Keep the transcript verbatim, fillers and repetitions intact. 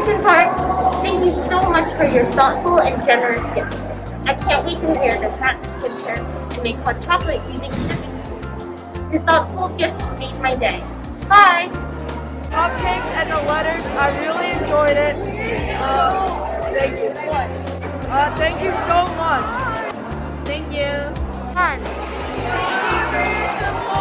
Harrington Park, thank you so much for your thoughtful and generous gift. I can't wait to hear the cat scripture and make hot chocolate using shipping spoons. Your thoughtful gift made my day. Bye! Cupcakes and the letters, I really enjoyed it. Uh, thank you. Uh, thank you so much. Thank you. Fun. Thank you for your support.